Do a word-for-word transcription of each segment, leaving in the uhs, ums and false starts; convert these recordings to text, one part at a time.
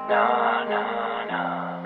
Na, na, na.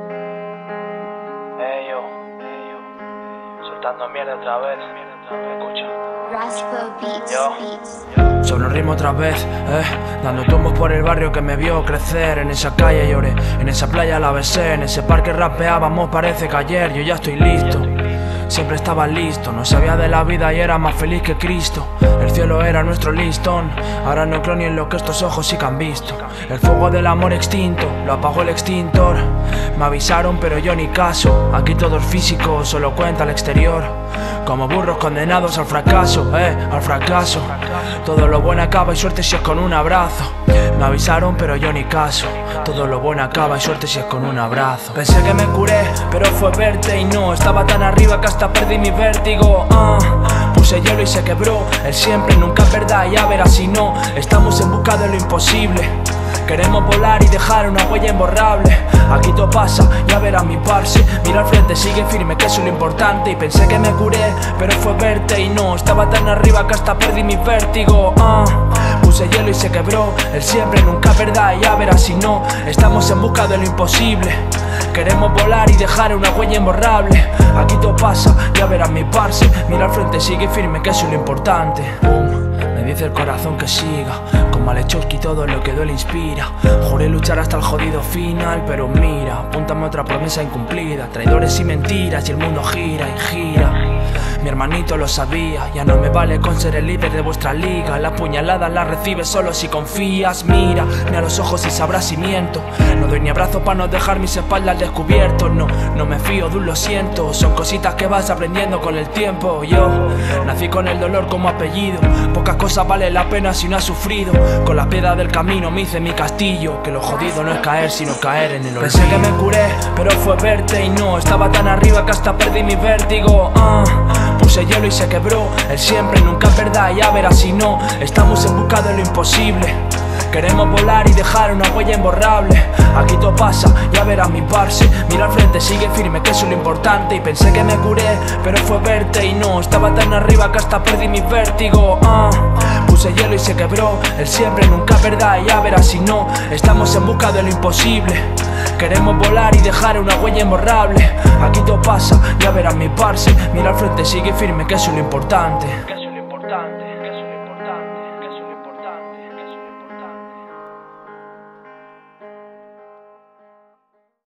Ey, yo, ey, yo. Soltando mierda otra vez. Escucha. Raspo Beats, Yo. Beats. Sobre el ritmo otra vez, eh dando tumbos por el barrio que me vio crecer. En esa calle lloré, en esa playa la besé. En ese parque rapeábamos, parece que ayer. Yo ya estoy listo, siempre estaba listo. No sabía de la vida y era más feliz que Cristo. El cielo era nuestro listón, ahora no creo ni en lo que estos ojos sí que han visto. El fuego del amor extinto, lo apagó el extintor. Me avisaron pero yo ni caso. Aquí todo es físico, solo cuenta el exterior. Como burros condenados al fracaso, eh, al fracaso. Todo lo bueno acaba y suerte si es con un abrazo. Me avisaron pero yo ni caso. Todo lo bueno acaba y suerte si es con un abrazo. Pensé que me curé, pero fue verte y no. Estaba tan arriba que hasta perdí mi vértigo. uh. Puse hielo y se quebró. El siempre nunca es verdad, ya verás si no. Estamos en busca de lo imposible. Queremos volar y dejar una huella imborrable. Aquí todo pasa, ya verás mi parce. Mira al frente, sigue firme, que eso es lo importante. Y pensé que me curé, pero fue verte y no. Estaba tan arriba que hasta perdí mi vértigo. uh. Puse hielo y se quebró. El siempre nunca es verdad, ya verás si no. Estamos en busca de lo imposible. Queremos volar y dejar una huella imborrable. Aquí todo pasa, ya verás mi parce. Mira al frente, sigue firme, que eso es lo importante. Boom. Me dice el corazón que siga, con Malechowski todo lo que duele inspira. Juré luchar hasta el jodido final, pero mira, apúntame otra promesa incumplida. Traidores y mentiras y el mundo gira y gira. Mi hermanito lo sabía, ya no me vale con ser el líder de vuestra liga. La puñalada la recibes solo si confías. Mira, mira a los ojos y sabrás si miento. No doy ni abrazo para no dejar mis espaldas al descubierto. No, no me fío de un lo siento. Son cositas que vas aprendiendo con el tiempo. Yo nací con el dolor como apellido. Pocas cosas vale la pena si no has sufrido. Con la piedra del camino me hice mi castillo. Que lo jodido no es caer sino caer en el olvido. Pensé que me curé, pero fue verte y no. Estaba tan arriba que hasta perdí mi vértigo. uh. Puse hielo y se quebró. El siempre nunca es verdad, ya verás si no. Estamos en busca de lo imposible. Queremos volar y dejar una huella imborrable. Aquí todo pasa, ya verás mi parce. Mira al frente, sigue firme, que eso es lo importante. Y pensé que me curé, pero fue verte y no. Estaba tan arriba que hasta perdí mi vértigo. uh. Puse hielo y se quebró. El siempre nunca es verdad, ya verás si no. Estamos en busca de lo imposible. Queremos volar y dejar una huella imborrable. Aquí todo pasa, ya verás mi parce. Mira al frente, sigue firme, que eso es lo importante.